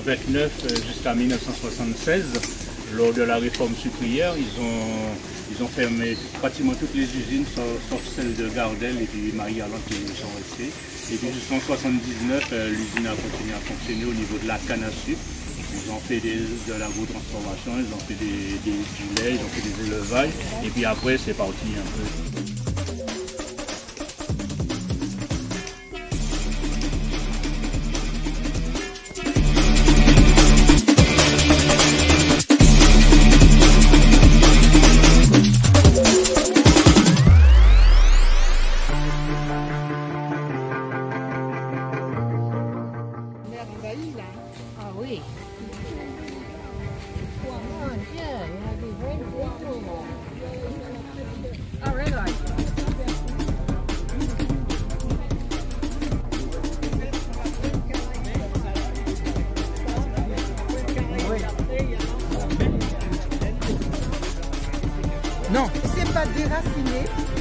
1929 jusqu'à 1976. Lors de la réforme sucrière, ils ont fermé pratiquement toutes les usines, sauf celle de Gardel et puis Marie-Galante qui sont restées. Et puis jusqu'en 1979, l'usine a continué à fonctionner au niveau de la canne à sucre. Ils ont fait de l'agro-transformation, ils ont fait du lait, ils ont fait des élevages. Et puis après, c'est parti un peu. Ah oui. Oh mon Dieu, il y a des vrais photos. Ah, regarde. Non, c'est pas déraciné.